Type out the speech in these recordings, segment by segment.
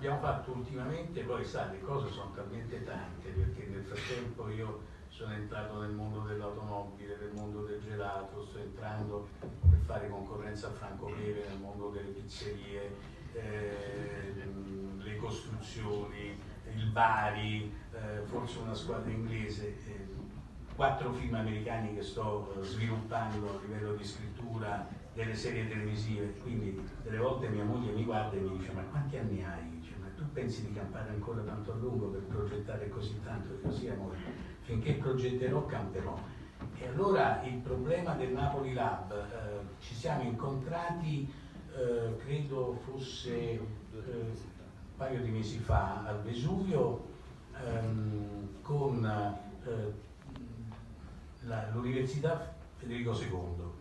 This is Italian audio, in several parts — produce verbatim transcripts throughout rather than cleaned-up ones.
abbiamo fatto ultimamente, poi sa, le cose sono talmente tante, perché nel frattempo io sono entrato nel mondo dell'automobile, nel mondo del gelato, sto entrando per fare concorrenza a Franco Pieve nel mondo delle pizzerie, eh, le costruzioni, il Bari, eh, forse una squadra inglese, eh, quattro film americani che sto eh, sviluppando a livello di scrittura, delle serie televisive, quindi delle volte mia moglie mi guarda e mi dice: ma quanti anni hai? Dice: ma tu pensi di campare ancora tanto a lungo per progettare così tanto? Dico: sì amore, finché progetterò camperò. E allora il problema del Napoli Lab, eh, ci siamo incontrati eh, credo fosse eh, un paio di mesi fa al Vesuvio ehm, con eh, l'Università Federico secondo.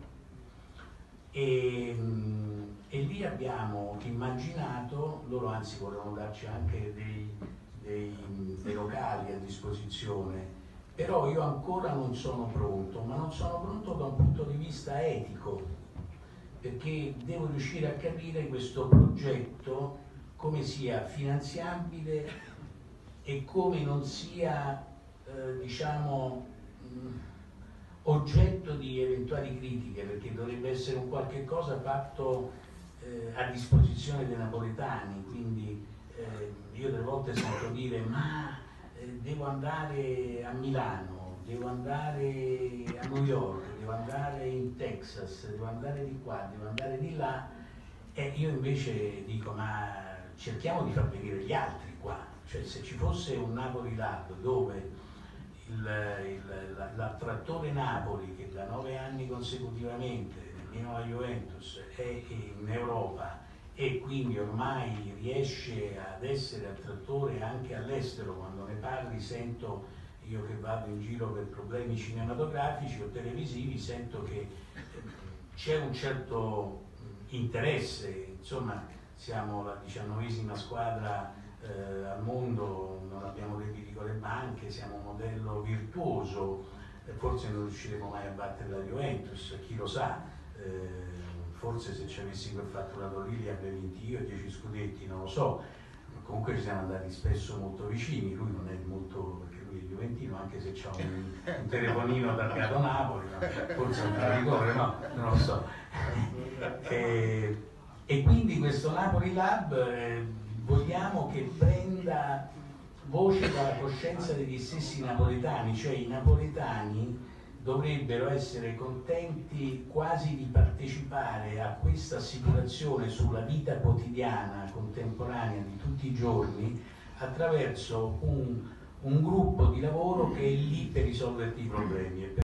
E, e lì abbiamo immaginato, loro anzi volevano darci anche dei, dei, dei locali a disposizione, però io ancora non sono pronto, ma non sono pronto da un punto di vista etico, perché devo riuscire a capire questo progetto come sia finanziabile e come non sia, eh, diciamo, mh, oggetto di eventuali critiche, perché dovrebbe essere un qualche cosa fatto eh, a disposizione dei napoletani, quindi eh, io delle volte sento dire: ma eh, devo andare a Milano, devo andare a New York, devo andare in Texas, devo andare di qua, devo andare di là, e io invece dico: ma cerchiamo di far venire gli altri qua, cioè se ci fosse un Napoli Lab dove l'attrattore Napoli, che da nove anni consecutivamente nemmeno la Juventus è in Europa e quindi ormai riesce ad essere attrattore anche all'estero, quando ne parli sento, io che vado in giro per problemi cinematografici o televisivi, sento che c'è un certo interesse, insomma siamo la diciannovesima squadra Eh, al mondo, non abbiamo debiti con le banche, siamo un modello virtuoso, eh, forse non riusciremo mai a battere la Juventus, chi lo sa, eh, forse se ci avessi quel fatturato lì li avrei vinti io dieci scudetti, non lo so, comunque ci siamo andati spesso molto vicini, lui non è molto, perché lui è juventino, anche se c'ha un, un telefonino targato Napoli, no? Forse un traditore, no, non lo so. e, e quindi questo Napoli Lab eh, vogliamo che prenda voce dalla coscienza degli stessi napoletani, cioè i napoletani dovrebbero essere contenti quasi di partecipare a questa assicurazione sulla vita quotidiana, contemporanea di tutti i giorni, attraverso un, un gruppo di lavoro che è lì per risolverti i problemi.